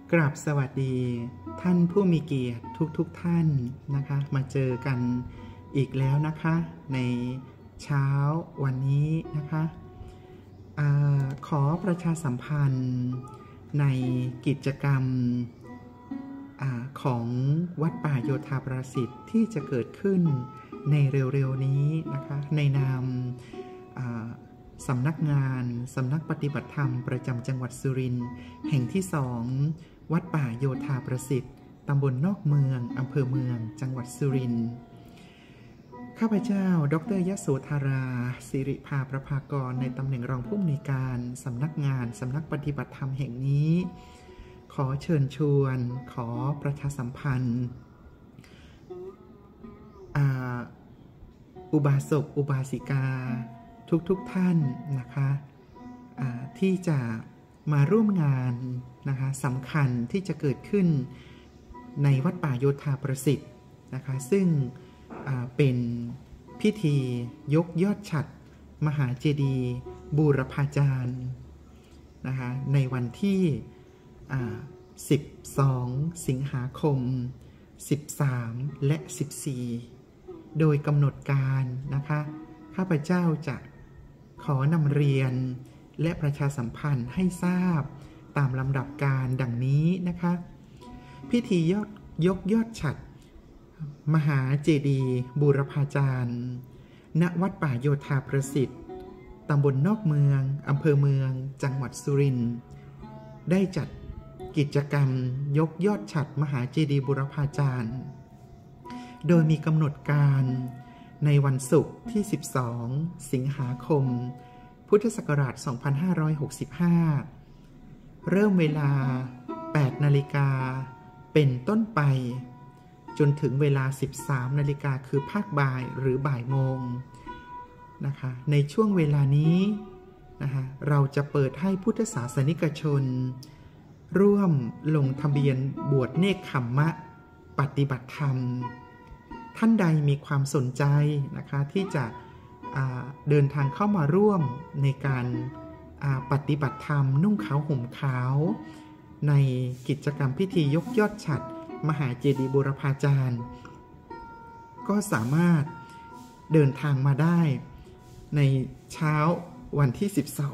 กราบสวัสดีท่านผู้มีเกียรติทุกท่านนะคะมาเจอกันอีกแล้วนะคะในเช้าวันนี้นะคะขอประชาสัมพันธ์ในกิจกรรมของวัดป่าโยธาประสิทธิ์ที่จะเกิดขึ้นในเร็วๆนี้นะคะในนามสำนักงานสำนักปฏิบัติธรรมประจำจังหวัดสุรินทร์แห่งที่2วัดป่าโยธาประสิทธิ์ตำบลนอกเมืองอำเภอเมืองจังหวัดสุรินทร์ข้าพเจ้าดร.ยโสธราสิริภาประภากรในตำแหน่งรองผู้อำนวยการสำนักงานสำนักปฏิบัติธรรมแห่งนี้ขอเชิญชวนขอประชาสัมพันธ์อุบาสกอุบาสิกาทุกท่านนะคะที่จะมาร่วมงานนะคะสำคัญที่จะเกิดขึ้นในวัดป่าโยธาประสิทธิ์นะคะซึ่งเป็นพิธียกยอดฉัตรมหาเจดีย์บูรพาจารย์นะคะในวันที่12 สิงหาคม 13 และ 14 โดยกำหนดการนะคะข้าพเจ้าจะขอนำเรียนและประชาสัมพันธ์ให้ทราบตามลำดับการดังนี้นะคะพิธียกยอดฉัตรมหาเจดีย์บูรพาจารย์ณวัดป่าโยธาประสิทธิ์ตำบลนอกเมืองอำเภอเมืองจังหวัดสุรินทร์ได้จัดกิจกรรมยกยอดฉัตรมหาเจดีย์บูรพาจารย์โดยมีกำหนดการในวันศุกร์ที่12 สิงหาคมพุทธศักราช 2565 เริ่มเวลา 8 นาฬิกาเป็นต้นไปจนถึงเวลา 13 นาฬิกาคือภาคบ่ายหรือบ่ายโมงนะคะในช่วงเวลานี้นะคะเราจะเปิดให้พุทธศาสนิกชนร่วมลงทะเบียนบวชเนกขัมมะปฏิบัติธรรมท่านใดมีความสนใจนะคะที่จะเดินทางเข้ามาร่วมในการปฏิบัติธรรมนุ่งขาวห่มขาวในกิจกรรมพิธียกยอดฉัตรมหาเจดีย์บูรพาจารย์ก็สามารถเดินทางมาได้ในเช้าวันที่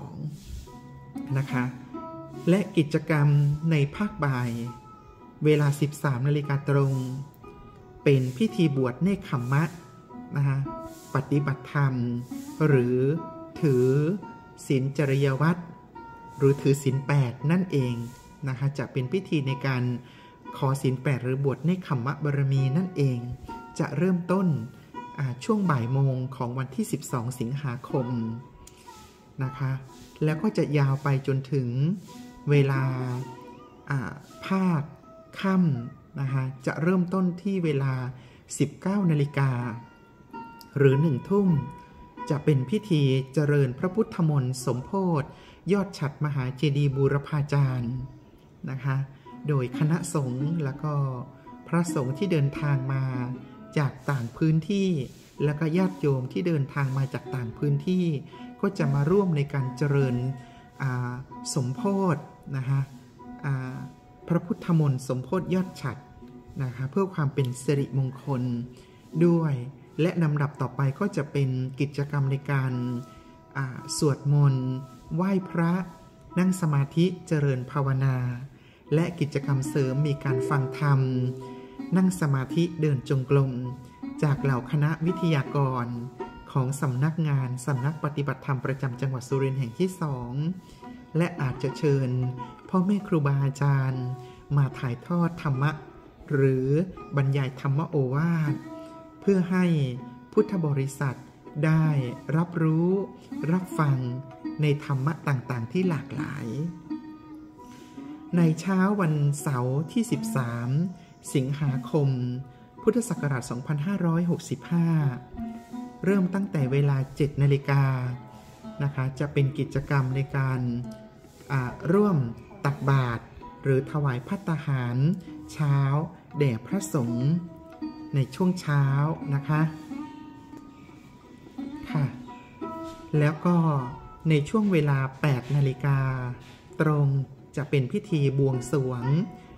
12นะคะและกิจกรรมในภาคบ่ายเวลา 13 นาฬิกาตรงเป็นพิธีบวชเนกขัมมะนะคะปฏิบัติธรรมหรือถือศีลจริยวัตรหรือถือศีล 8นั่นเองนะคะจะเป็นพิธีในการขอศีล 8หรือบวชเนกขัมมะบารมีนั่นเองจะเริ่มต้นช่วงบ่ายโมงของวันที่12 สิงหาคมนะคะแล้วก็จะยาวไปจนถึงเวลาภาคค่ำนะคะจะเริ่มต้นที่เวลา 19 นาฬิกาหรือ 1 ทุ่มจะเป็นพิธีเจริญพระพุทธมนต์สมโภชยอดฉัตรมหาเจดีย์บูรพาจารย์นะคะโดยคณะสงฆ์แล้วก็พระสงฆ์ที่เดินทางมาจากต่างพื้นที่แล้วก็ญาติโยมที่เดินทางมาจากต่างพื้นที่ก็จะมาร่วมในการเจริญสมโภชนะคะพระพุทธมนต์สมโภชยอดฉัตรนะคะเพื่อความเป็นสิริมงคลด้วยและลำดับต่อไปก็จะเป็นกิจกรรมในการสวดมนต์ไหว้พระนั่งสมาธิเจริญภาวนาและกิจกรรมเสริมมีการฟังธรรมนั่งสมาธิเดินจงกรมจากเหล่าคณะวิทยากรของสำนักงานสำนักปฏิบัติธรรมประจำจังหวัดสุรินทร์แห่งที่2และอาจจะเชิญพ่อแม่ครูบาอาจารย์มาถ่ายทอดธรรมะหรือบรรยายธรรมโอวาทเพื่อให้พุทธบริษัทได้รับรู้รับฟังในธรรมะต่างๆที่หลากหลายในเช้าวันเสาร์ที่13 สิงหาคมพุทธศักราช 2565 เริ่มตั้งแต่เวลา 7 นาฬิกานะคะจะเป็นกิจกรรมในการร่วมตักบาตรหรือถวายภัตตาหารเช้าแด่พระสงฆ์ในช่วงเช้านะคะค่ะแล้วก็ในช่วงเวลา 8 นาฬิกาตรงจะเป็นพิธีบวงสรวง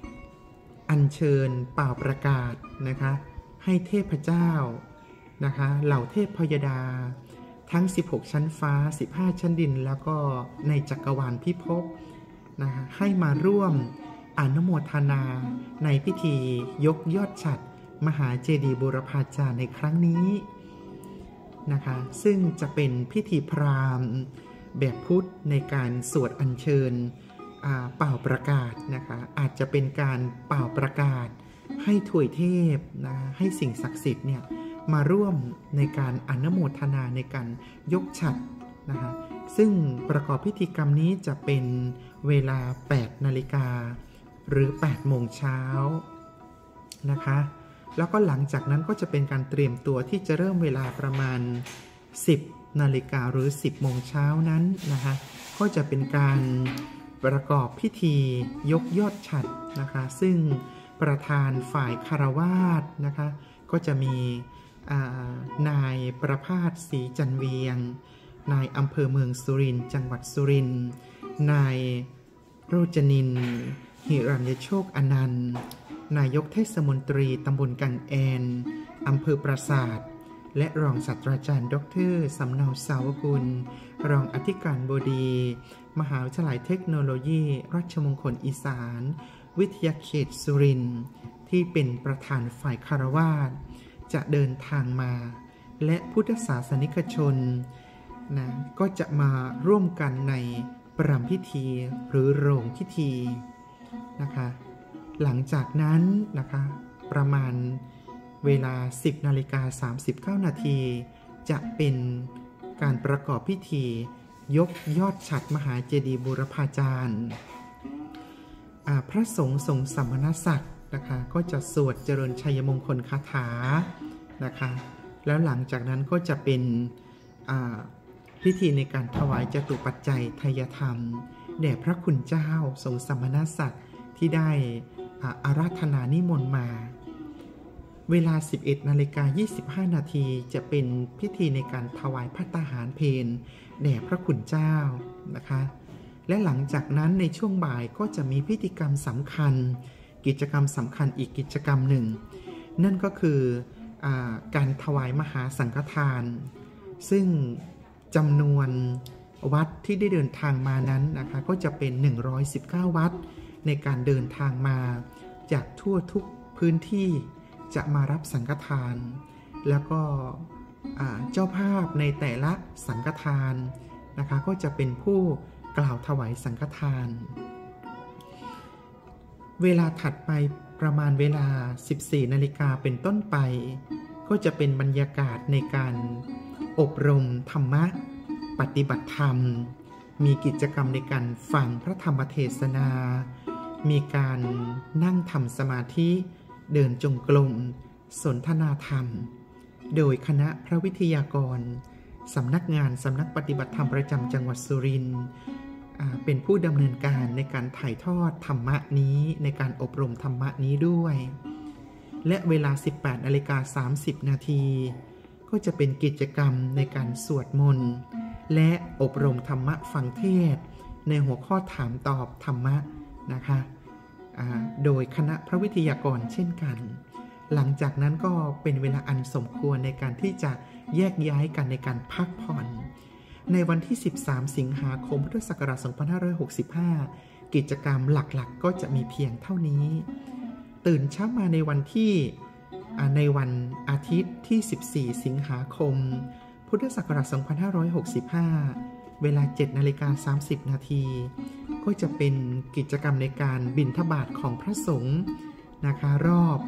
อัญเชิญเป่าประกาศนะคะให้เทพเจ้านะคะเหล่าเทพพยดาทั้ง16ชั้นฟ้า15ชั้นดินแล้วก็ในจักรวาลพิภพนะคะให้มาร่วมอนุโมทนาในพิธียกยอดฉัตรมหาเจดีย์บูรพาจารย์ในครั้งนี้นะคะซึ่งจะเป็นพิธีพราหมณ์แบบพุทธในการสวดอัญเชิญเป่าประกาศนะคะอาจจะเป็นการเป่าประกาศให้ถวยเทพนะให้สิ่งศักดิ์สิทธิ์เนี่ยมาร่วมในการอนุโมทนาในการยกฉัตรนะคะซึ่งประกอบพิธีกรรมนี้จะเป็นเวลา 8 นาฬิกาหรือ 8 โมงเช้านะคะแล้วก็หลังจากนั้นก็จะเป็นการเตรียมตัวที่จะเริ่มเวลาประมาณ 10 นาฬิกาหรือ 10 โมงเช้านั้นนะคะก็จะเป็นการประกอบพิธียกยอดฉัตรนะคะซึ่งประธานฝ่ายคฤหัสถ์นะคะก็จะมีนายประภาสศรีจันเวียงนายอำเภอเมืองสุรินทร์จังหวัดสุรินทร์นายโรจนินทร์หิรัญโชคอนันต์นายกเทศมนตรีตำบลกังแอนอำเภอปราสาทและรองศาสตราจารย์ดร.สำเนาสาวกุลรองอธิการบดีมหาวิทยาลัยเทคโนโลยีราชมงคลอีสานวิทยาเขตสุรินทร์ที่เป็นประธานฝ่ายคฤหัสถ์จะเดินทางมาและพุทธศาสนิกชนนะก็จะมาร่วมกันในประรำพิธีหรือโรงพิธีนะคะหลังจากนั้นนะคะประมาณเวลา 10:39 นาทีจะเป็นการประกอบพิธียกยอดฉัตรมหาเจดีย์บูรพาจารย์พระสงฆ์ทรงสมณศักดิ์นะคะก็จะสวดเจริญชัยมงคลคาถานะคะแล้วหลังจากนั้นก็จะเป็นพิธีในการถวายจตุปัจจัยทายธรรมแด่พระคุณเจ้าทรงสมณศักดิ์ที่ได้อาราธนานิมนต์มาเวลา 11:25 นาทีจะเป็นพิธีในการถวายภัตตาหารเพลแด่พระคุณเจ้านะคะและหลังจากนั้นในช่วงบ่ายก็จะมีพิธีกรรมสำคัญกิจกรรมสำคัญอีกกิจกรรมหนึ่งนั่นก็คือการถวายมหาสังฆทานซึ่งจำนวนวัดที่ได้เดินทางมานั้นนะคะก็จะเป็น119วัดในการเดินทางมาจากทั่วทุกพื้นที่จะมารับสังฆทานแล้วก็เจ้าภาพในแต่ละสังฆทานนะคะก็จะเป็นผู้กล่าวถวายสังฆทานเวลาถัดไปประมาณเวลา 14 นาฬิกาเป็นต้นไปก็จะเป็นบรรยากาศในการอบรมธรรมะปฏิบัติธรรมมีกิจกรรมในการฟังพระธรรมเทศนามีการนั่งทำสมาธิเดินจงกรมสนทนาธรรมโดยคณะพระวิทยากรสำนักปฏิบัติธรรมประจำจังหวัดสุรินทร์เป็นผู้ดำเนินการในการถ่ายทอดธรรมะนี้ในการอบรมธรรมะนี้ด้วยและเวลา 18:30 นาทีก็จะเป็นกิจกรรมในการสวดมนต์และอบรมธรรมะฟังเทศน์ในหัวข้อถามตอบธรรมะนะคะโดยคณะพระวิทยากรเช่นกันหลังจากนั้นก็เป็นเวลาอันสมควรในการที่จะแยกย้ายกันในการพักผ่อนในวันที่ 13 สิงหาคมพุทธศักราช 2565 กิจกรรมหลักๆก็จะมีเพียงเท่านี้ตื่นเช้ามาในวันอาทิตย์ที่ 14 สิงหาคมพุทธศักราช 2565 เวลา 7:30 นาทีก็จะเป็นกิจกรรมในการบิณฑบาตของพระสงฆ์นะคะรอบ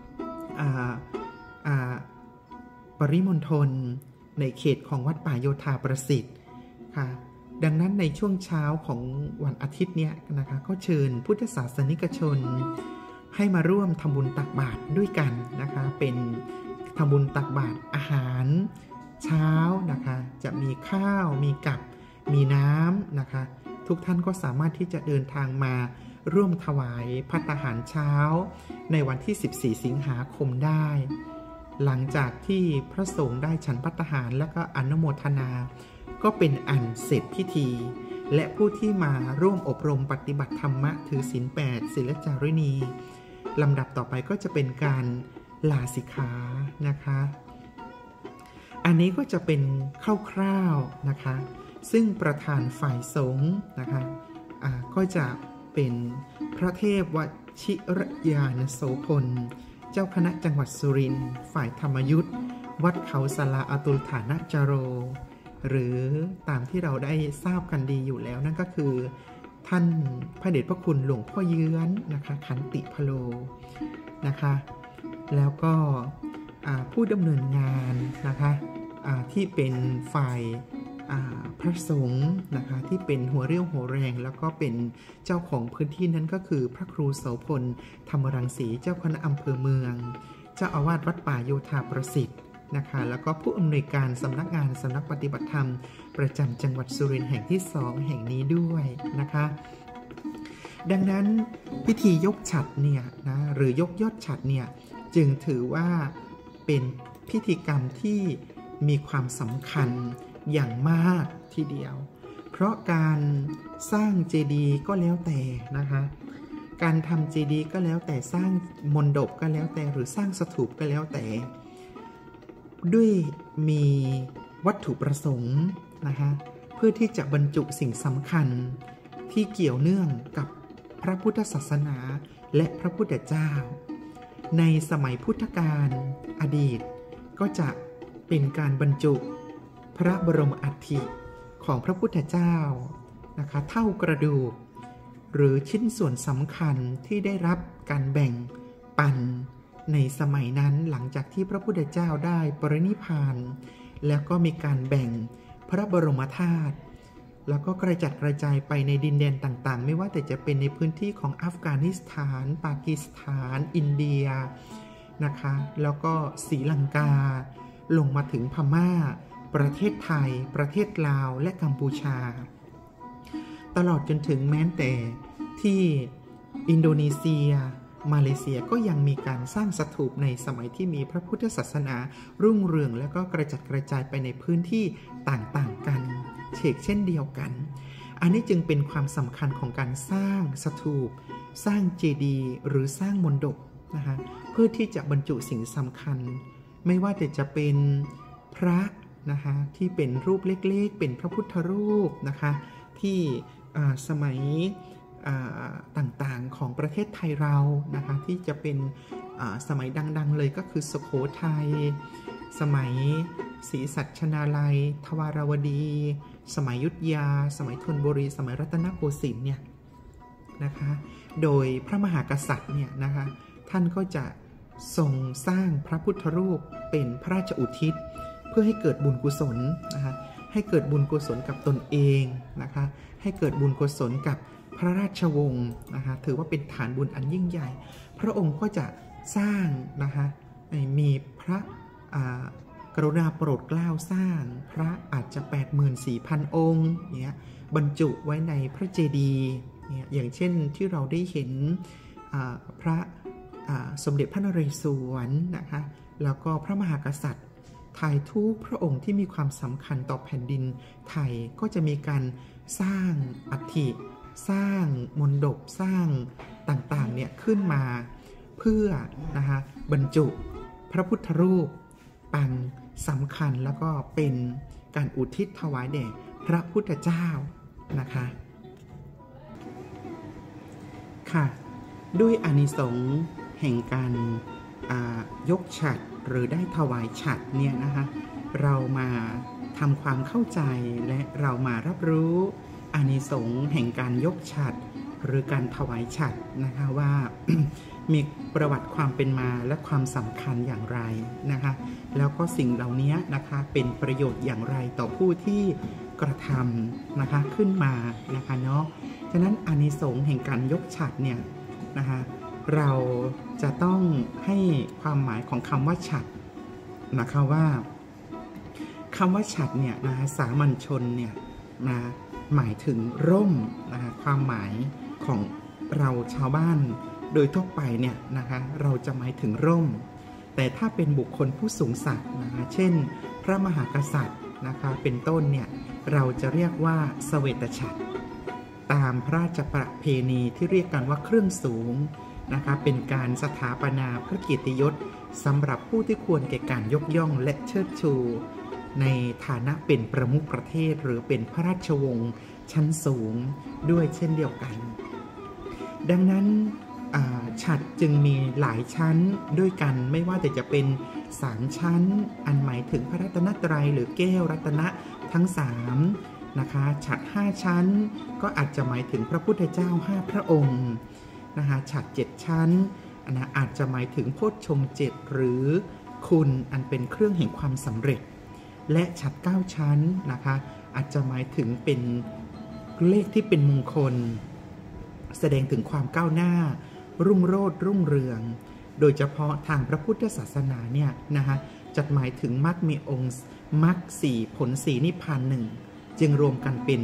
ปริมณฑลในเขตของวัดป่าโยธาประสิทธิ์ค่ะดังนั้นในช่วงเช้าของวันอาทิตย์เนี้ยนะคะก็เชิญพุทธศาสนิกชนให้มาร่วมทำบุญตักบาตรด้วยกันนะคะเป็นทำบุญตักบาตรอาหารเช้านะคะจะมีข้าวมีกับมีน้ำนะคะทุกท่านก็สามารถที่จะเดินทางมาร่วมถวายภัตตาหารเช้าในวันที่ 14 สิงหาคมได้หลังจากที่พระสงฆ์ได้ฉันภัตตาหารและก็อนุโมทนาก็เป็นอันเสร็จพิธีและผู้ที่มาร่วมอบรมปฏิบัติธรรมะถือศีล 8 ศีลจาริณีลำดับต่อไปก็จะเป็นการลาสิกขานะคะอันนี้ก็จะเป็นคร่าวๆนะคะซึ่งประธานฝ่ายสงฆ์นะคะก็จะเป็นพระเทพวชิรยานโสพลเจ้าคณะจังหวัดสุรินทร์ฝ่ายธรรมยุทธวัดเขาสลาอตุลฐานะจโรหรือตามที่เราได้ทราบกันดีอยู่แล้วนั่นก็คือท่านพระเดชพระคุณหลวงพ่อเยื้อนนะคะขันติพโลนะคะแล้วก็ผู้ดำเนินงานนะคะที่เป็นฝ่ายพระสงฆ์นะคะที่เป็นหัวเรี่ยวหัวแรงแล้วก็เป็นเจ้าของพื้นที่นั้นก็คือพระครูโสพลธรรมรังสีเจ้าคณะอำเภอเมืองเจ้าอาวาสวัดป่าโยธาประสิทธิ์นะคะแล้วก็ผู้อำนวยการสำนักงานสำนักปฏิบัติธรรมประจำจังหวัดสุรินทร์แห่งที่2แห่งนี้ด้วยนะคะดังนั้นพิธียกฉัตรเนี่ยนะหรือยกยอดฉัตรเนี่ยจึงถือว่าเป็นพิธีกรรมที่มีความสำคัญอย่างมากทีเดียวเพราะการสร้างเจดีย์ก็แล้วแต่นะคะการทำเจดีย์ก็แล้วแต่สร้างมณฑปก็แล้วแต่หรือสร้างสถูปก็แล้วแต่ด้วยมีวัตถุประสงค์นะคะเพื่อที่จะบรรจุสิ่งสำคัญที่เกี่ยวเนื่องกับพระพุทธศาสนาและพระพุทธเจ้าในสมัยพุทธกาลอดีตก็จะเป็นการบรรจุพระบรมอัฐิของพระพุทธเจ้านะคะเท่ากระดูกหรือชิ้นส่วนสำคัญที่ได้รับการแบ่งปันในสมัยนั้นหลังจากที่พระพุทธเจ้าได้ปรินิพพานแล้วก็มีการแบ่งพระบรมธาตุแล้วก็กระจัดกระจายไปในดินแดนต่างๆไม่ว่าแต่จะเป็นในพื้นที่ของอัฟกานิสถานปากีสถานอินเดียนะคะแล้วก็ศรีลังกาลงมาถึงพม่าประเทศไทยประเทศลาวและกัมพูชาตลอดจนถึงแม้แต่ที่อินโดนีเซียมาเลเซียก็ยังมีการสร้างสถูปในสมัยที่มีพระพุทธศาสนารุ่งเรืองและก็กระจัดกระจายไปในพื้นที่ต่างๆกันเช่นเดียวกันอันนี้จึงเป็นความสำคัญของการสร้างสถูปสร้างเจดีย์หรือสร้างมณฑปนะคะเพื่อที่จะบรรจุสิ่งสำคัญไม่ว่าแต่จะเป็นพระนะคะที่เป็นรูปเล็กๆเป็นพระพุทธรูปนะคะที่สมัยต่างๆของประเทศไทยเรานะคะที่จะเป็นสมัยดังๆเลยก็คือสุโขทัยสมัยศรีสัชนาลัยทวารวดีสมัยอยุธยาสมัยธนบุรีสมัยรัตนโกสินทร์เนี่ยนะคะโดยพระมหากษัตริย์เนี่ยนะคะท่านก็จะทรงสร้างพระพุทธรูปเป็นพระราชอุทิศเพื่อให้เกิดบุญกุศลนะคะให้เกิดบุญกุศลกับตนเองนะคะให้เกิดบุญกุศลกับพระราชวงศ์นะคะถือว่าเป็นฐานบุญอันยิ่งใหญ่พระองค์ก็จะสร้างนะคะมีพระกรุณาโปรดเกล้าสร้างพระอาจจะ 84,000 องค์เนี่ยบรรจุไว้ในพระเจดีย์เนี่ยอย่างเช่นที่เราได้เห็นพระสมเด็จพระนเรศวรนะคะแล้วก็พระมหากษัตริย์ไทยทุกพระองค์ที่มีความสำคัญต่อแผ่นดินไทยก็จะมีการสร้างอัฐิสร้างมณฑปสร้างต่างๆเนี่ยขึ้นมาเพื่อนะคะบรรจุพระพุทธรูปปางสำคัญแล้วก็เป็นการอุทิศถวายแด่พระพุทธเจ้านะคะค่ะด้วยอานิสงส์แห่งการยกฉัตรหรือได้ถวายฉัตรเนี่ยนะคะเรามาทำความเข้าใจและเรามารับรู้อานิสงส์แห่งการยกฉัตรหรือการถวายฉัตรนะคะว่า มีประวัติความเป็นมาและความสำคัญอย่างไรนะคะแล้วก็สิ่งเหล่านี้นะคะเป็นประโยชน์อย่างไรต่อผู้ที่กระทำนะคะขึ้นมานะคะเนาะฉะนั้นอานิสงส์แห่งการยกฉัตรเนี่ยนะคะเราจะต้องให้ความหมายของคำว่าฉัตรนะคะว่าคำว่าฉัตรเนี่ยนะคะสามัญชนเนี่ยนะหมายถึงร่มนะคะความหมายของเราชาวบ้านโดยทั่วไปเนี่ยนะคะเราจะหมายถึงร่มแต่ถ้าเป็นบุคคลผู้สูงศักดิ์นะคะเช่นพระมหากษัตริย์นะคะเป็นต้นเนี่ยเราจะเรียกว่าเสวตฉัตรตามพระราชประเพณีที่เรียกกันว่าเครื่องสูงนะคะเป็นการสถาปนาพระเกียรติยศสำหรับผู้ที่ควรแก่การยกย่องและเชิดชูในฐานะเป็นประมุขประเทศหรือเป็นพระราชวงศ์ชั้นสูงด้วยเช่นเดียวกันดังนั้นฉัตรจึงมีหลายชั้นด้วยกันไม่ว่าแต่จะเป็น3ชั้นอันหมายถึงพระรัตนตรัยหรือแก้วรัตนะทั้ง3นะคะฉัตร5ชั้นก็อาจจะหมายถึงพระพุทธเจ้า5พระองค์นะคะฉัตร7ชั้นอาจจะหมายถึงโพชฌงค์7หรือคุณอันเป็นเครื่องแห่งความสำเร็จและฉัตร9ชั้นนะคะอาจจะหมายถึงเป็นเลขที่เป็นมงคลแสดงถึงความก้าวหน้ารุ่งโรจน์รุ่งเรืองโดยเฉพาะทางพระพุทธศาสนาเนี่ยนะคะจัดหมายถึงมรรคมีองค์มรรค4ผล4นิพพาน1จึงรวมกันเป็น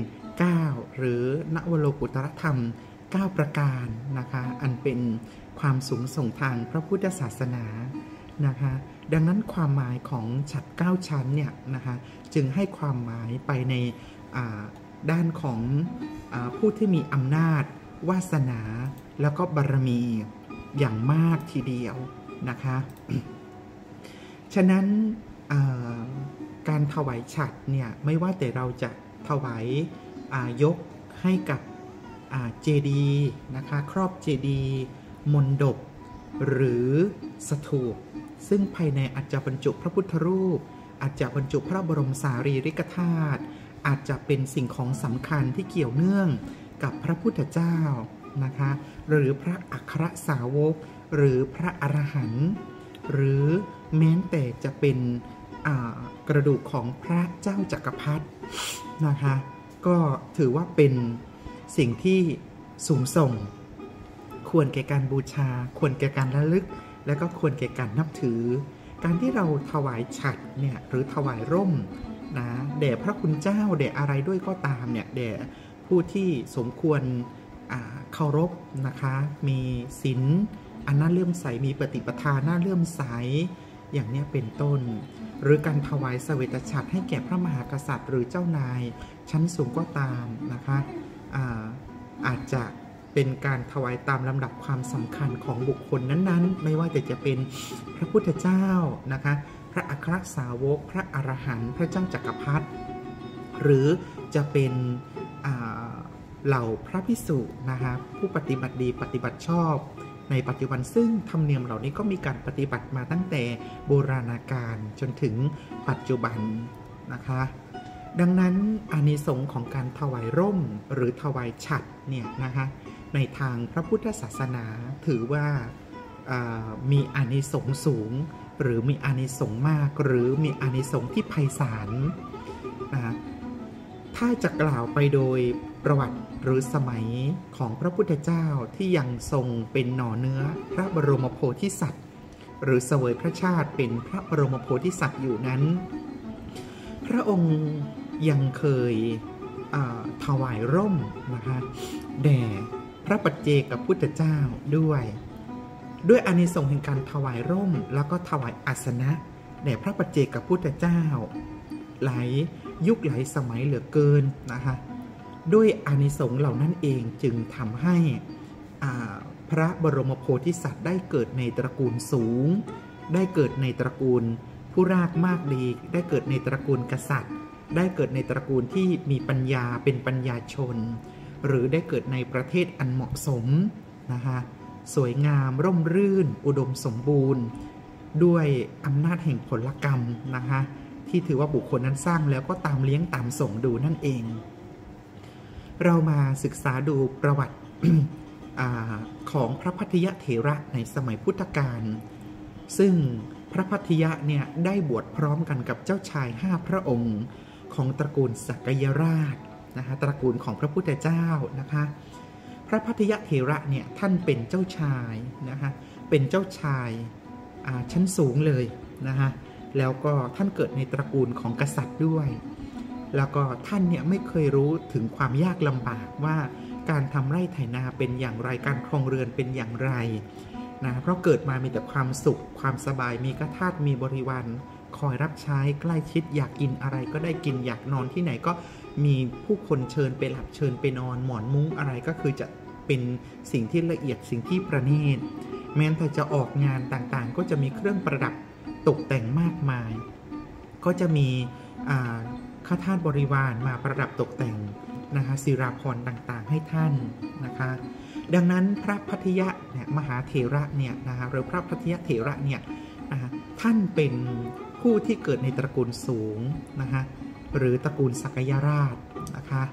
9หรือนวโลกุตตรธรรม9ประการนะคะอันเป็นความสูงส่งทางพระพุทธศาสนานะคะดังนั้นความหมายของฉัตร9ชั้นเนี่ยนะคะจึงให้ความหมายไปในด้านของผู้ที่มีอำนาจวาสนาแล้วก็บารมีอย่างมากทีเดียวนะคะฉะนั้นการถวายฉัตรเนี่ยไม่ว่าแต่เราจะถวายยกให้กับเจดีย์นะคะครอบเจดีย์มณฑปหรือสถูปซึ่งภายในอาจจะบรรจุพระพุทธรูปอาจจะบรรจุพระบรมสารีริกธาตุอาจจะเป็นสิ่งของสำคัญที่เกี่ยวเนื่องกับพระพุทธเจ้านะคะหรือพระอัครสาวกหรือพระอรหันต์หรือแม้แต่จะเป็นกระดูกของพระเจ้าจักรพรรดินะคะก็ถือว่าเป็นสิ่งที่สูงส่งควรแก่การบูชาควรแก่การระลึกและก็ควรแก่การนับถือการที่เราถวายฉัตรเนี่ยหรือถวายร่มนะแด่พระคุณเจ้าแด่อะไรด้วยก็ตามเนี่ยแด่ผู้ที่สมควรเคารพนะคะมีศีลอันน่าเลื่อมใสมีปฏิปทาน่าเลื่อมใสอย่างนี้เป็นต้นหรือการถวายเสวตฉัตรให้แก่พระมหากษัตริย์หรือเจ้านายชั้นสูงก็ตามนะคะอาจจะเป็นการถวายตามลำดับความสำคัญของบุคคลนั้นๆไม่ว่าแต่จะเป็นพระพุทธเจ้านะคะพระอัครสาวกพระอรหันต์พระเจ้าจักรพรรดิหรือจะเป็นเหล่าพระภิกษุนะคะผู้ปฏิบัติดีปฏิบัติชอบในปัจจุบันซึ่งธรรมเนียมเหล่านี้ก็มีการปฏิบัติมาตั้งแต่โบราณกาลจนถึงปัจจุบันนะคะดังนั้นอานิสงส์ของการถวายร่มหรือถวายฉัตรเนี่ยนะคะในทางพระพุทธศาสนาถือว่ามีอานิสงส์สูงหรือมีอานิสงส์มากหรือมีอานิสงส์ที่ไพศาลนะถ้าจะกล่าวไปโดยประวัติหรือสมัยของพระพุทธเจ้าที่ยังทรงเป็นหน่อเนื้อพระบรมโพธิสัตว์หรือเสวยพระชาติเป็นพระบรมโพธิสัตว์อยู่นั้นพระองค์ยังเคยถวายร่มนะคะแด่พระปัจเจกพุทธเจ้าด้วยอานิสงส์แห่งการถวายร่มแล้วก็ถวายอาสนะแด่พระปัจเจกพุทธเจ้าหลายยุคหลายสมัยเหลือเกินนะคะด้วยอานิสงส์เหล่านั้นเองจึงทำให้พระบรมโพธิสัตว์ได้เกิดในตระกูลสูงได้เกิดในตระกูลผู้รากมากดีได้เกิดในตระกูลกษัตริย์ได้เกิดในตระกูลที่มีปัญญาเป็นปัญญาชนหรือได้เกิดในประเทศอันเหมาะสมนะคะสวยงามร่มรื่นอุดมสมบูรณ์ด้วยอำนาจแห่งผลกรรมนะคะที่ถือว่าบุคคลนั้นสร้างแล้วก็ตามเลี้ยงตามส่งดูนั่นเองเรามาศึกษาดูประวัติ ของพระพัทยเถระในสมัยพุทธกาลซึ่งพระพัทยะเนี่ยได้บวชพร้อมกันกับเจ้าชาย5พระองค์ของตระกูลสักยราชนะคะตระกูลของพระพุทธเจ้านะคะพระพัทยเถระเนี่ยท่านเป็นเจ้าชายนะคะเป็นเจ้าชายชั้นสูงเลยนะคะแล้วก็ท่านเกิดในตระกูลของกษัตริย์ด้วยแล้วก็ท่านเนี่ยไม่เคยรู้ถึงความยากลำบากว่าการทำไร่ไถนาเป็นอย่างไรการครองเรือนเป็นอย่างไรนะเพราะเกิดมามีแต่ความสุขความสบายมีกทาสมีบริวารคอยรับใช้ใกล้ชิดอยากกินอะไรก็ได้กินอยากนอนที่ไหนก็มีผู้คนเชิญไปหลับเชิญไปนอนหมอนมุ้งอะไรก็คือจะเเป็นสิ่งที่ละเอียดสิ่งที่ประณีตแม้แต่จะออกงานต่างๆก็จะมีเครื่องประดับตกแต่งมากมายก็จะมีข้าทาสบริวารมาประดับตกแต่งนะคะศิราภรณ์ต่างๆให้ท่านนะคะดังนั้นพระพัทยะเนี่ยมหาเถระเนี่ยนะคะหรือพระพัทยเถระเนี่ยนะคะท่านเป็นผู้ที่เกิดในตระกูลสูงนะคะหรือตระกูลสักยราชนะคะ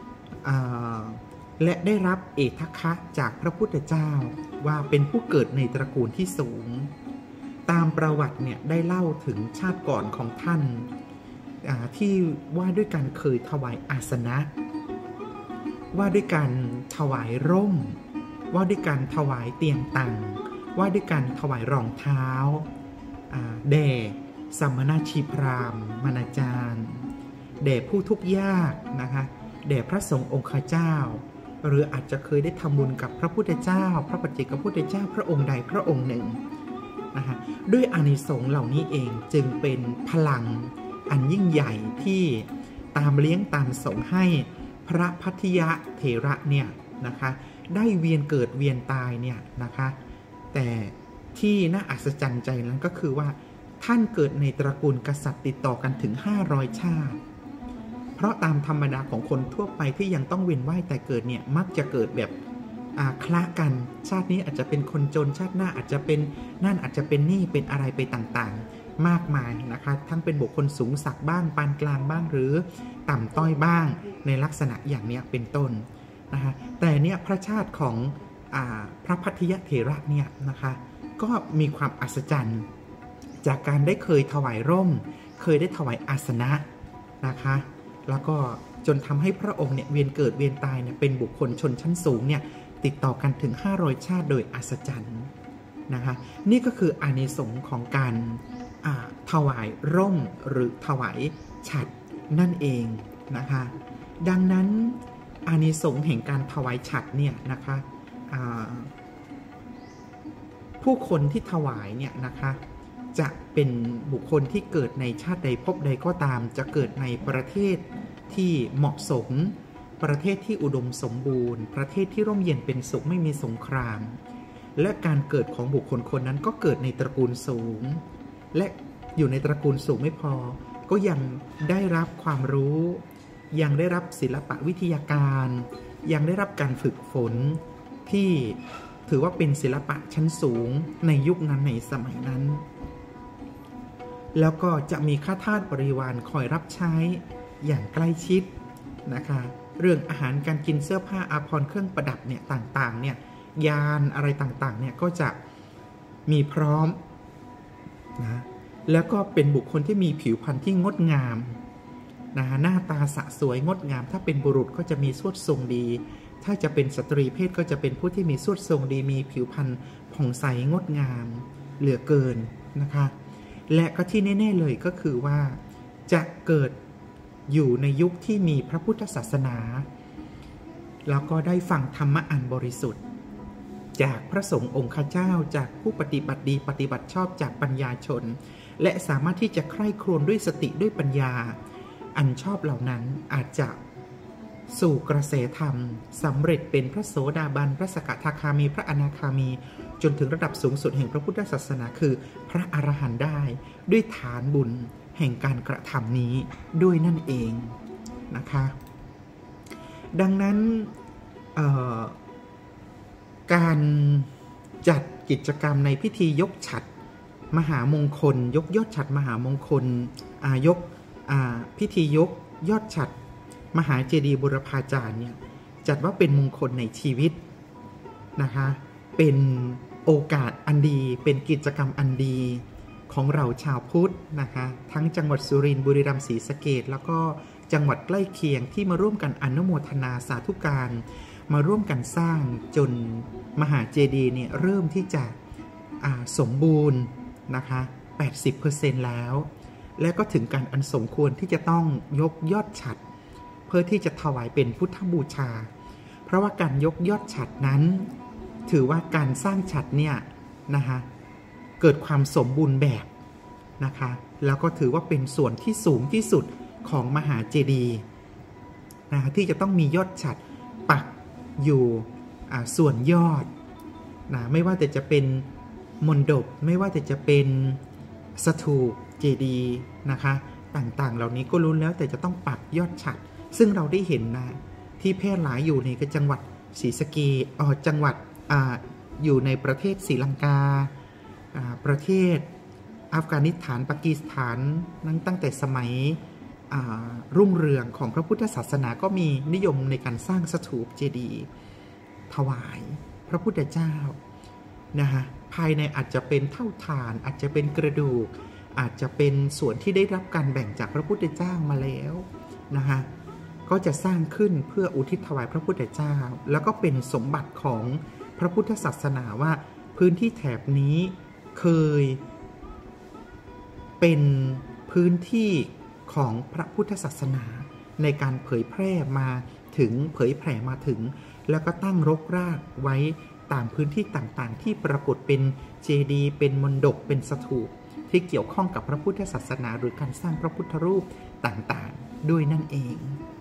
และได้รับเอทัคคะจากพระพุทธเจ้าว่าเป็นผู้เกิดในตระกูลที่สูงตามประวัติเนี่ยได้เล่าถึงชาติก่อนของท่านที่ว่าด้วยการเคยถวายอาสนะว่าด้วยการถวายร่มว่าด้วยการถวายเตียงตังว่าด้วยการถวายรองเท้าแด่สมณชีพราหมณ์มณาจารย์แด่ผู้ทุกข์ยากนะคะแด่พระสงฆ์องค์เจ้าหรืออาจจะเคยได้ทำบุญกับพระพุทธเจ้าพระปัจเจกพุทธเจ้าพระองค์ใดพระองค์หนึ่งนะคะด้วยอานิสงส์เหล่านี้เองจึงเป็นพลังอันยิ่งใหญ่ที่ตามเลี้ยงตามส่งให้พระพัทยเถระเนี่ยนะคะได้เวียนเกิดเวียนตายเนี่ยนะคะแต่ที่น่าอัศจรรย์ใจนั้นก็คือว่าท่านเกิดในตระกูลกษัตริย์ติดต่อกันถึง500ชาติเพราะตามธรรมดาของคนทั่วไปที่ยังต้องเวียนว่ายแต่เกิดเนี่ยมักจะเกิดแบบคละกันชาตินี้อาจจะเป็นคนจนชาติหน้าอาจจะเป็นนั่นอาจจะเป็นนี่เป็นอะไรไปต่างๆมากมายนะคะทั้งเป็นบุคคลสูงศักดิ์บ้างปานกลางบ้างหรือต่ำต้อยบ้างในลักษณะอย่างนี้เป็นต้นนะคะแต่เนี่ยพระชาติของพระพัทยเถระเนี่ยนะคะก็มีความอัศจรรย์จากการได้เคยถวายร่มเคยได้ถวายอาสนะนะคะแล้วก็จนทำให้พระองค์เนี่ยเวียนเกิดเวียนตายเนี่ยเป็นบุคคลชนชั้นสูงเนี่ยติดต่อกันถึง500ชาติโดยอัศจรรย์นะคะนี่ก็คืออานิสงส์ของการถวายร่มหรือถวายฉัตรนั่นเองนะคะดังนั้นอานิสงส์แห่งการถวายฉัตรเนี่ยนะคะผู้คนที่ถวายเนี่ยนะคะจะเป็นบุคคลที่เกิดในชาติใดภพใดก็ตามจะเกิดในประเทศที่เหมาะสมประเทศที่อุดมสมบูรณ์ประเทศที่ร่มเย็นเป็นสุขไม่มีสงครามและการเกิดของบุคคลคนนั้นก็เกิดในตระกูลสูงและอยู่ในตระกูลสูงไม่พอก็ยังได้รับความรู้ยังได้รับศิลปะวิทยาการยังได้รับการฝึกฝนที่ถือว่าเป็นศิลปะชั้นสูงในยุคนั้นในสมัยนั้นแล้วก็จะมีข้าทาสบริวารคอยรับใช้อย่างใกล้ชิดนะคะเรื่องอาหารการกินเสื้อผ้าอาภรณ์เครื่องประดับเนี่ยต่างๆเนี่ยยานอะไรต่างๆเนี่ยก็จะมีพร้อมนะแล้วก็เป็นบุคคลที่มีผิวพรรณที่งดงามนะหน้าตาสะสวยงดงามถ้าเป็นบุรุษก็จะมีสวดทรงดีถ้าจะเป็นสตรีเพศก็จะเป็นผู้ที่มีสวดทรงดีมีผิวพรรณผ่องใสงดงามเหลือเกินนะคะและก็ที่แน่ๆเลยก็คือว่าจะเกิดอยู่ในยุคที่มีพระพุทธศาสนาแล้วก็ได้ฟังธรรมะอันบริสุทธิ์จากพระสงฆ์องค์ข้าเจ้าจากผู้ปฏิบัติดีปฏิบัติชอบจากปัญญาชนและสามารถที่จะใคร่ครวญด้วยสติด้วยปัญญาอันชอบเหล่านั้นอาจจะสู่กระแสธรรมสำเร็จเป็นพระโสดาบันพระสกทาคามีพระอนาคามีจนถึงระดับสูงสุดแห่งพระพุทธศาสนาคือพระอรหันต์ได้ด้วยฐานบุญแห่งการกระทำนี้ด้วยนั่นเองนะคะดังนั้นการจัดกิจกรรมในพิธียกฉัตรมหามงคลยกยอดฉัตรมหามงคลพิธียกยอดฉัตรมหาเจดีย์บุรพาจารย์เนี่ยจัดว่าเป็นมงคลในชีวิตนะคะเป็นโอกาสอันดีเป็นกิจกรรมอันดีของเราชาวพุทธนะคะทั้งจังหวัดสุรินทร์บุรีรัมย์ศรีสะเกษแล้วก็จังหวัดใกล้เคียงที่มาร่วมกันอนุโมทนาสาธุการมาร่วมกันสร้างจนมหาเจดีย์เนี่ยเริ่มที่จะสมบูรณ์นะคะ 80% แล้วและก็ถึงการอันสมควรที่จะต้องยกยอดฉัตรเพื่อที่จะถวายเป็นพุทธบูชาเพราะว่าการยกยอดฉัตรนั้นถือว่าการสร้างฉัตรเนี่ยนะคะเกิดความสมบูรณ์แบบนะคะแล้วก็ถือว่าเป็นส่วนที่สูงที่สุดของมหาเจดีย์นะคะที่จะต้องมียอดฉัตรปักอยู่ส่วนยอดนะไม่ว่าแต่จะเป็นมณฑปไม่ว่าแต่จะเป็นสถูปเจดีย์นะคะต่างๆเหล่านี้ก็รู้แล้วแต่จะต้องปักยอดฉัตรซึ่งเราได้เห็นนะที่แพร่หลายอยู่ในจังหวัดศรีสะเกษจังหวัดอยู่ในประเทศศรีลังกาประเทศอัฟกานิสถานปากีสถานนั้นตั้งแต่สมัยรุ่งเรืองของพระพุทธศาสนาก็มีนิยมในการสร้างสถูปเจดีย์ถวายพระพุทธเจ้านะคะภายในอาจจะเป็นเท่าฐานอาจจะเป็นกระดูกอาจจะเป็นส่วนที่ได้รับการแบ่งจากพระพุทธเจ้ามาแล้วนะคะก็จะสร้างขึ้นเพื่ออุทิศถวายพระพุทธเจ้าแล้วก็เป็นสมบัติของพระพุทธศาสนาว่าพื้นที่แถบนี้เคยเป็นพื้นที่ของพระพุทธศาสนาในการเผยแพร่มาถึงเผยแผ่มาถึงแล้วก็ตั้งรกรากไว้ตามพื้นที่ต่างๆที่ปรากฏเป็นเจดีย์เป็นมณฑปเป็นสถูปที่เกี่ยวข้องกับพระพุทธศาสนาหรือการสร้างพระพุทธรูปต่างๆด้วยนั่นเอง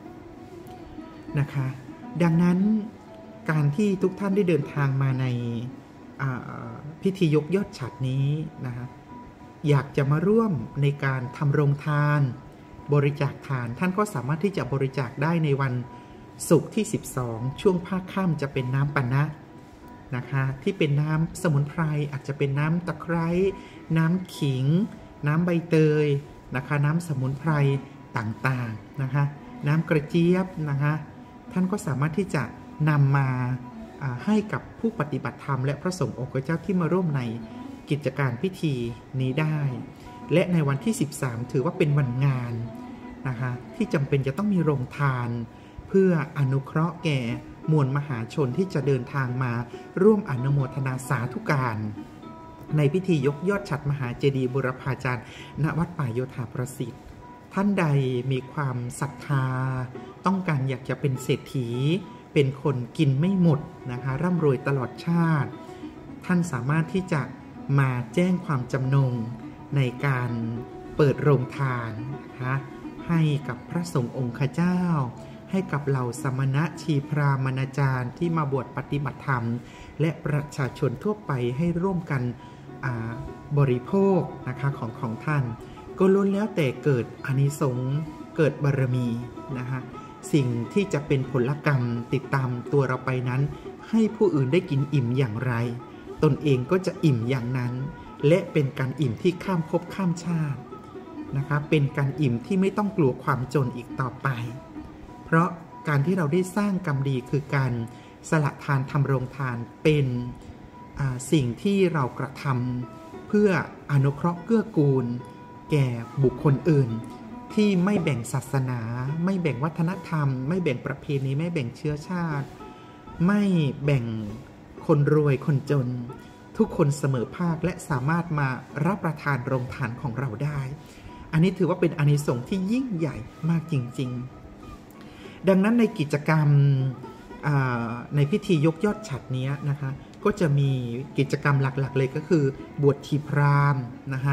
นะคะดังนั้นการที่ทุกท่านได้เดินทางมาในพิธียกยอดฉัตรนี้นะคะอยากจะมาร่วมในการทำโรงทานบริจาคทานท่านก็สามารถที่จะบริจาคได้ในวันศุกร์ที่12ช่วงภาคค่ำจะเป็นน้ำปานะนะคะที่เป็นน้ำสมุนไพรอาจจะเป็นน้ำตะไคร้น้ำขิงน้ำใบเตยนะคะน้ำสมุนไพรต่างๆนะคะน้ำกระเจี๊ยบนะคะท่านก็สามารถที่จะนำมาให้กับผู้ปฏิบัติธรรมและพระสงฆ์องค์เจ้าที่มาร่วมในกิจการพิธีนี้ได้และในวันที่13ถือว่าเป็นวันงานนะคะที่จำเป็นจะต้องมีโรงทานเพื่ออนุเคราะห์แก่มวลมหาชนที่จะเดินทางมาร่วมอนุโมทนาสาธุการในพิธียกยอดฉัตรมหาเจดีย์บูรพาจารย์ณวัดป่าโยธาประสิทธิ์ท่านใดมีความศรัทธาต้องการอยากจะเป็นเศรษฐีเป็นคนกินไม่หมดนะคะร่ำรวยตลอดชาติท่านสามารถที่จะมาแจ้งความจำนงในการเปิดโรงทานนะคะให้กับพระสงฆ์องค์เจ้าให้กับเหล่าสมณะชีพราหมณาจารย์ที่มาบวชปฏิบัติธรรมและประชาชนทั่วไปให้ร่วมกันบริโภคนะคะของท่านก็ล้วนแล้วแต่เกิดอานิสงส์เกิดบารมีนะคะสิ่งที่จะเป็นผลกรรมติดตามตัวเราไปนั้นให้ผู้อื่นได้กินอิ่มอย่างไรตนเองก็จะอิ่มอย่างนั้นและเป็นการอิ่มที่ข้ามภพข้ามชาตินะคะเป็นการอิ่มที่ไม่ต้องกลัวความจนอีกต่อไปเพราะการที่เราได้สร้างกรรมดีคือการสละทานทำโรงทานเป็นสิ่งที่เรากระทำเพื่ออนุเคราะห์เกื้อกูลแก่บุคคลอื่นที่ไม่แบ่งศาสนาไม่แบ่งวัฒนธรรมไม่แบ่งประเพณีไม่แบ่งเชื้อชาติไม่แบ่งคนรวยคนจนทุกคนเสมอภาคและสามารถมารับประทานโรงทานของเราได้อันนี้ถือว่าเป็นอานิสงส์ที่ยิ่งใหญ่มากจริงๆดังนั้นในกิจกรรมในพิธียกยอดฉัตรนี้นะคะก็จะมีกิจกรรมหลักๆเลยก็คือบวชชีพราหมณ์นะคะ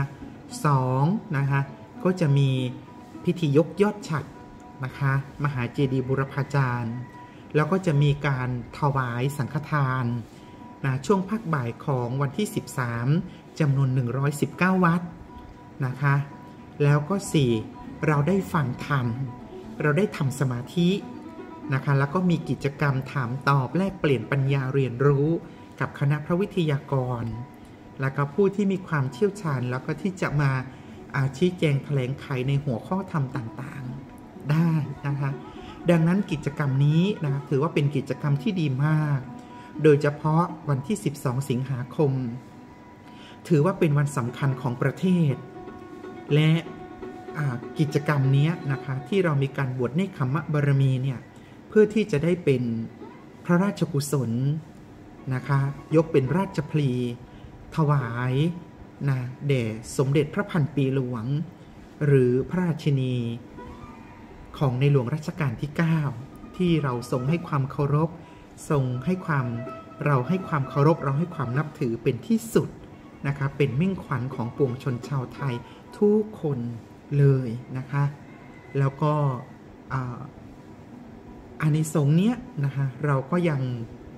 2นะคะก็จะมีพิธียกยอดฉัตรนะคะมหาเจดีย์บูรพาจารย์แล้วก็จะมีการถวายสังฆทานช่วงภาคบ่ายของวันที่13จำนวน119วัดนะคะแล้วก็4เราได้ฟังธรรมเราได้ทำสมาธินะคะแล้วก็มีกิจกรรมถามตอบแลกเปลี่ยนปัญญาเรียนรู้กับคณะพระวิทยากรและก็ผู้ที่มีความเชี่ยวชาญแล้วก็ที่จะมาชี้แจงแถลงไขในหัวข้อธรรมต่างๆได้นะคะดังนั้นกิจกรรมนี้นะถือว่าเป็นกิจกรรมที่ดีมากโดยเฉพาะวันที่12สิงหาคมถือว่าเป็นวันสำคัญของประเทศและกิจกรรมนี้นะคะที่เรามีการบวชเนกขัมมะบารมีเนี่ยเพื่อที่จะได้เป็นพระราชกุศลนะคะยกเป็นราชพลีถวายนะแด่สมเด็จพระพันปีหลวงหรือพระราชินีของในหลวงรัชกาลที่9ที่เราทรงให้ความเคารพทรงให้ความเราให้ความเคารพเราให้ความนับถือเป็นที่สุดนะคะเป็นมิ่งขวัญของปวงชนชาวไทยทุกคนเลยนะคะแล้วก็อานิสงส์เนี้ยนะคะเราก็ยัง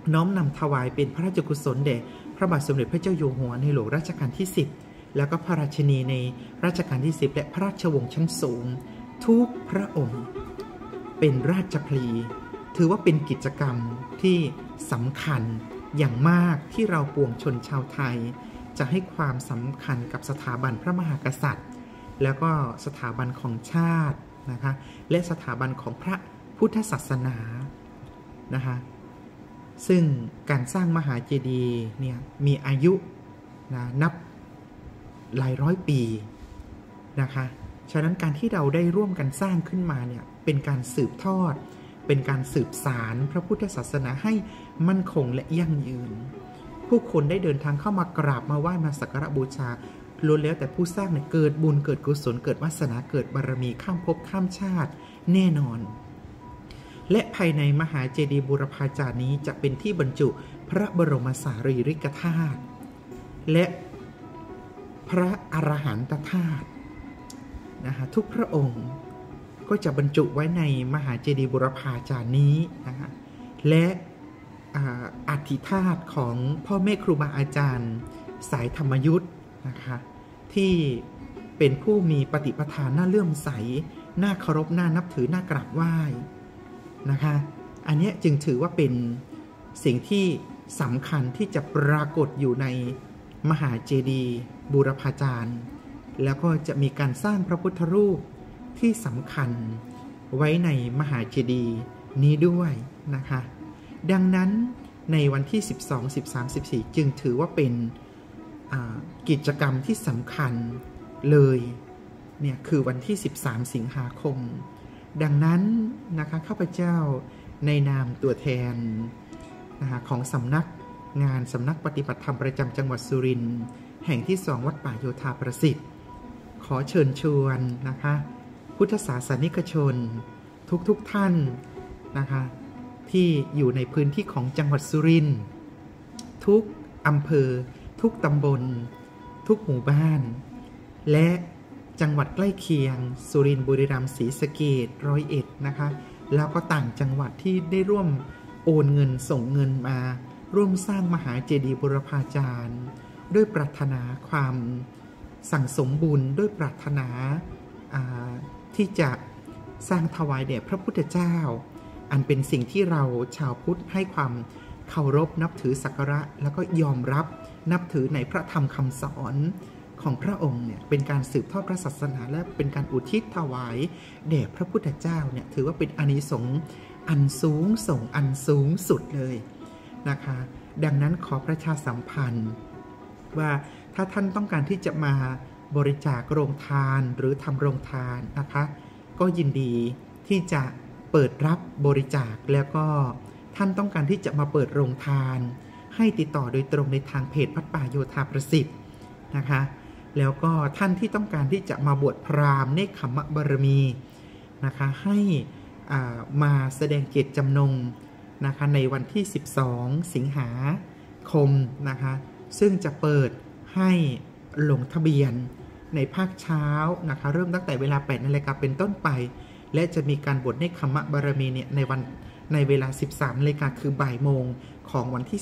น้อมนำถวายเป็นพระราชกุศลแด่พระบาทสมเด็จพระเจ้าอยู่หัวในหลวงรัชกาลที่ 10แล้วก็พระราชินีในรัชกาลที่ 10และพระราชวงศ์ชั้นสูงทุกพระองค์เป็นราชพลีถือว่าเป็นกิจกรรมที่สำคัญอย่างมากที่เราปวงชนชาวไทยจะให้ความสำคัญกับสถาบันพระมหากษัตริย์แล้วก็สถาบันของชาตินะคะและสถาบันของพระพุทธศาสนานะคะซึ่งการสร้างมหาเจดีย์เนี่ยมีอายุนะนับหลายร้อยปีนะคะฉะนั้นการที่เราได้ร่วมกันสร้างขึ้นมาเนี่ยเป็นการสืบทอดเป็นการสืบสารพระพุทธศาสนาให้มั่นคงและยั่งยืนผู้คนได้เดินทางเข้ามากราบมาไหว้มาสักการะบูชาล้วนแล้วแต่ผู้สร้างเนี่ยเกิดบุญเกิดกุศลเกิดวาสนาเกิดบารมีข้ามภพข้ามชาติแน่นอนและภายในมหาเจดีย์บูรพาจารย์นี้จะเป็นที่บรรจุพระบรมสารีริกธาตุและพระอรหันตธาตุนะคะทุกพระองค์ก็จะบรรจุไว้ในมหาเจดีย์บูรพาจารย์นี้นะคะและอธิธาตุของพ่อแม่ครูบาอาจารย์สายธรรมยุทธ์นะคะที่เป็นผู้มีปฏิปทานน่าเลื่อมใสน่าเคารพน่านับถือน่ากราบไหว้นะคะอันนี้จึงถือว่าเป็นสิ่งที่สำคัญที่จะปรากฏอยู่ในมหาเจดีย์บูรพาจารย์แล้วก็จะมีการสร้างพระพุทธรูปที่สำคัญไว้ในมหาเจดีย์นี้ด้วยนะคะดังนั้นในวันที่12 13 14จึงถือว่าเป็นกิจกรรมที่สำคัญเลยเนี่ยคือวันที่13สิงหาคมดังนั้นนะคะข้าพเจ้าในนามตัวแทนนะคะของสำนักงานสำนักปฏิบัติธรรมประจำจังหวัดสุรินทร์แห่งที่2วัดป่าโยธาประสิทธิ์ขอเชิญชวนนะคะพุทธศาสนิกชนทุกท่านนะคะที่อยู่ในพื้นที่ของจังหวัดสุรินทร์ทุกอำเภอทุกตำบลทุกหมู่บ้านและจังหวัดใกล้เคียงสุรินทร์บุรีรัมย์ศรีสะเกษ101นะคะแล้วก็ต่างจังหวัดที่ได้ร่วมโอนเงินส่งเงินมาร่วมสร้างมหาเจดีย์บูรพาจารย์ด้วยปรารถนาความสั่งสมบุญด้วยปรารถนาที่จะสร้างถวายแด่พระพุทธเจ้าอันเป็นสิ่งที่เราชาวพุทธให้ความเคารพนับถือสักการะแล้วก็ยอมรับนับถือในพระธรรมคำสอนของพระองค์เนี่ยเป็นการสืบทอดพระศาสนาและเป็นการอุทิศถวายแด่พระพุทธเจ้าเนี่ยถือว่าเป็นอานิสงส์อันสูงส่งอันสูงสุดเลยนะคะดังนั้นขอประชาสัมพันธ์ว่าถ้าท่านต้องการที่จะมาบริจาคโรงทานหรือทำโรงทานนะคะก็ยินดีที่จะเปิดรับบริจาคแล้วก็ท่านต้องการที่จะมาเปิดโรงทานให้ติดต่อโดยตรงในทางเพจวัดป่าโยธาประสิทธิ์นะคะแล้วก็ท่านที่ต้องการที่จะมาบวชพราหมณ์เนกขัมมะบารมีนะคะให้มาแสดงเจตจำนงนะคะในวันที่12สิงหาคมนะคะซึ่งจะเปิดให้ลงทะเบียนในภาคเช้านะคะเริ่มตั้งแต่เวลา 8 นาฬิกาเป็นต้นไปและจะมีการบวชเนกขัมมะบารมีเนี่ยในเวลา 13 นาฬิกาคือบ่ายโมงของวันที่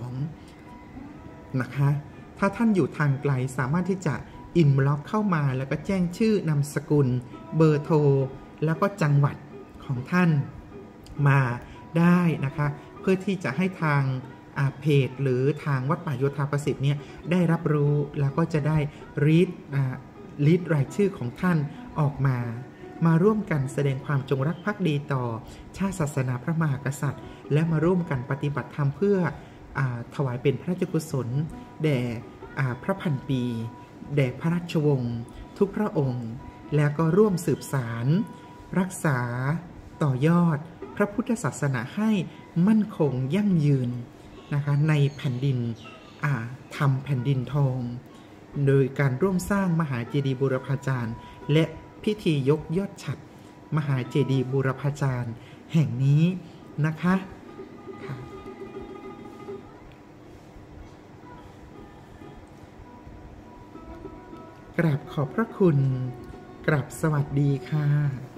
12นะคะถ้าท่านอยู่ทางไกลสามารถที่จะอินบล็อกเข้ามาแล้วก็แจ้งชื่อนามสกุลเบอร์โทรแล้วก็จังหวัดของท่านมาได้นะคะเพื่อที่จะให้ทางเพจหรือทางวัดป่าโยธาประสิทธิ์เนี่ยได้รับรู้แล้วก็จะได้ลิสต์รายชื่อของท่านออกมาร่วมกันแสดงความจงรักภักดีต่อชาติศาสนาพระมหากษัตริย์และมาร่วมกันปฏิบัติธรรมเพื่อถวายเป็นพระราชกุศลแด่พระพันปีแด่พระราชวงศ์ทุกพระองค์แล้วก็ร่วมสืบสารรักษาต่อยอดพระพุทธศาสนาให้มั่นคงยั่งยืนนะคะในแผ่นดินธรรมแผ่นดินทองโดยการร่วมสร้างมหาเจดีย์บูรพาจารย์และพิธียกยอดฉัตรมหาเจดีย์บูรพาจารย์แห่งนี้นะคะกราบขอบพระคุณกราบสวัสดีค่ะ